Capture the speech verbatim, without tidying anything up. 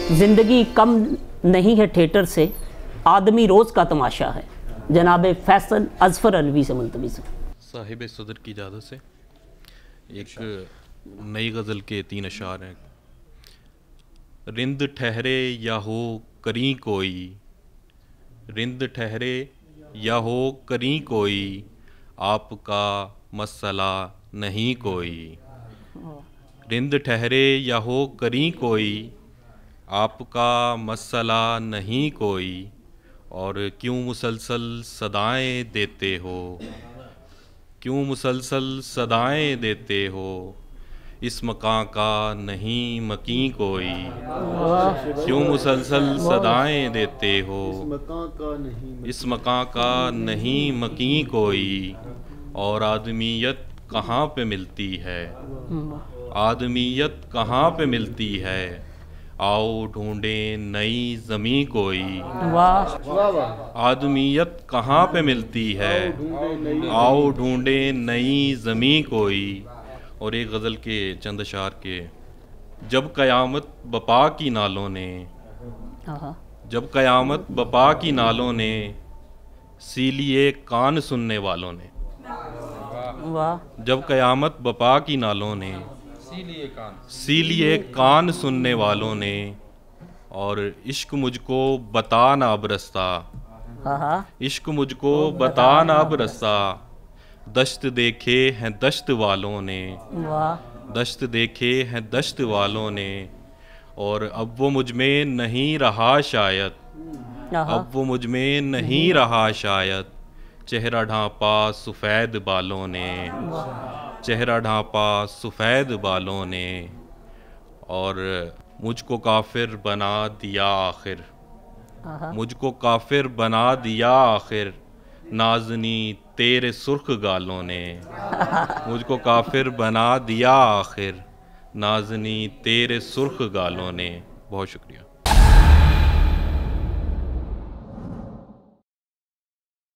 ज़िंदगी कम नहीं है थिएटर से, आदमी रोज़ का तमाशा है। जनाब फैसल अज़फर अलवी से मुल्तमिस। साहिब सदर की इजाज़त से एक नई गज़ल के तीन अशार हैं। रिंद ठहरे या हो करी कोई, रिंद ठहरे या हो करी कोई, आपका मसला नहीं कोई। रिंद ठहरे या हो करी कोई, आपका मसला नहीं कोई। और क्यों मुसलसल सदाएं देते हो, क्यों मुसलसल सदाएं देते हो, इस मकां का नहीं मकीं कोई। क्यों मुसलसल सदाएं देते हो, इस मकां का नहीं मकीं कोई। और आदमियत कहाँ पे मिलती है, आदमियत कहाँ पे मिलती है, आओ ढूंढे नई ज़मीं कोई। आदमियत कहाँ पे मिलती है, आओ ढूंढे नई ज़मीं कोई। और एक गज़ल के चंद अशार के। जब क़यामत बपा की नालों ने, जब क़यामत बपा की नालों ने, सी लिए कान सुनने वालों ने। जब क़यामत बपा की नालों ने, सी लिए कान सुनने वालों ने। और इश्क मुझको बता ना बरसता, इश्क मुझको बता ना बरसता, दश्त देखे हैं दश्त वालों ने, दश्त देखे हैं दश्त वालों ने। और अब वो मुझ में नहीं रहा शायद, अब वो मुझ में नहीं रहा शायद, चेहरा ढांपा सफ़ेद बालों ने, चेहरा ढांपा सफ़ेद बालों ने। और मुझको काफिर बना दिया आखिर, मुझको काफिर बना दिया आखिर, नाज़नी तेरे सुर्ख गालों ने। मुझको काफिर बना दिया आखिर, नाज़नी तेरे सुर्ख गालों ने। बहुत शुक्रिया।